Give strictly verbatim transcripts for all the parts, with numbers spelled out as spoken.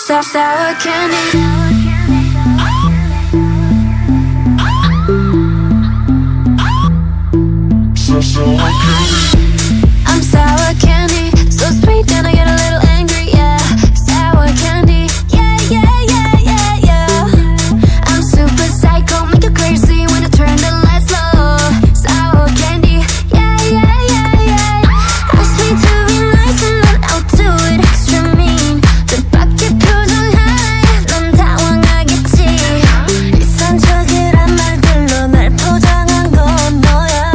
sour, sour candy. I'm sour candy, so sweet then I get a little angry, yeah. Sour candy, yeah, yeah, yeah, yeah, yeah. I'm super psycho, make you crazy when I turn the lights low. Sour candy, yeah, yeah, yeah, yeah. Ask me to be nice and then I'll do it extra mean. 뜻밖의 표정하나에 넌 당황하겠지. 이상적이란 말들로 날 포장한 건 너야.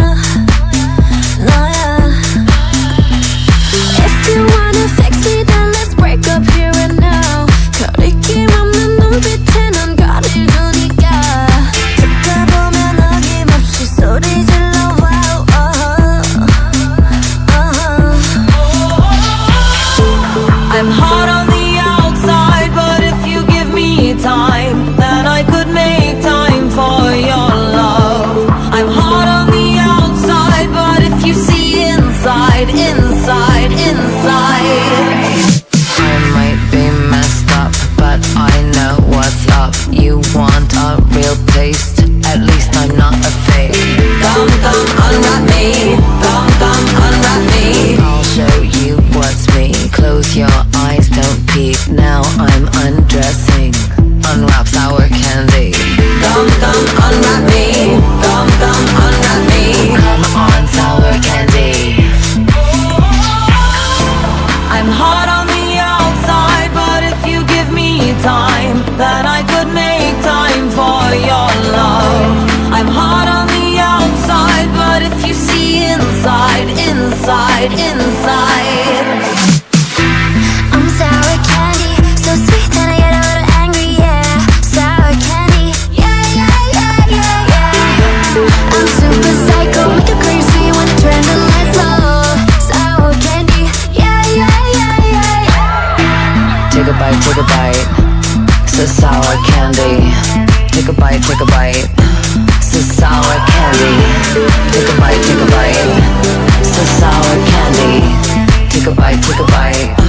If you wanna fix me, then let's break up here and now. 거리낌 없는 눈빛에 넌 거리를 두니까 듣다 보면 어김없이 소리 질러. Wow, uh-huh, uh-huh. I'm hot on the outside, but if you give me time, then I could make time for your love. I'm hot on the outside, but if you see inside, inside, inside. I might be messed up, but I know what's up. You want a real taste? At least I'm not a fake. Come, come, unwrap me. Come, come, unwrap me. I'll show you what's me. Close your eyes, don't peek. Now I'm undressing. Unwrap sour candy. Come, come, unwrap me. Come, come, unwrap me. Come on, sour candy. I'm hot on the outside, but if you give me time, then I could make time for your love. I'm hot on the outside, but if you see inside, inside, inside. I'm sour candy, so sweet that I get a little angry, yeah. Sour candy, yeah, yeah, yeah, yeah, yeah. I'm super psycho, make you crazy when I turn the lights low. Sour candy, yeah, yeah, yeah, yeah, yeah. Take a bite, take a bite. It's sour candy. Take a bite, take a bite. It's sour candy. Take a bite, take a bite. It's sour candy. Take a bite, take a bite.